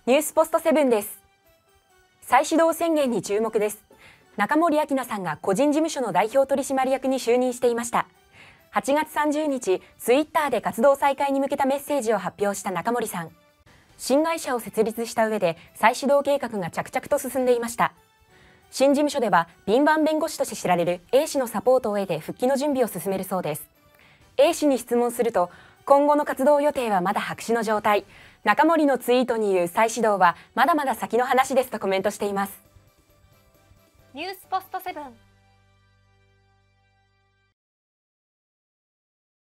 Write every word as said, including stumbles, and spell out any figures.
ニュースポストセブンです。再始動宣言に注目です。中森明菜さんが個人事務所の代表取締役に就任していました。はちがつさんじゅうにち、ツイッターで活動再開に向けたメッセージを発表した中森さん。新会社を設立した上で再始動計画が着々と進んでいました。新事務所では敏腕弁護士として知られる A 氏のサポートを得て復帰の準備を進めるそうです。A 氏に質問すると、今後の活動予定はまだ白紙の状態。中森のツイートに言う再始動はまだまだ先の話ですとコメントしています。 ニュースポストセブン。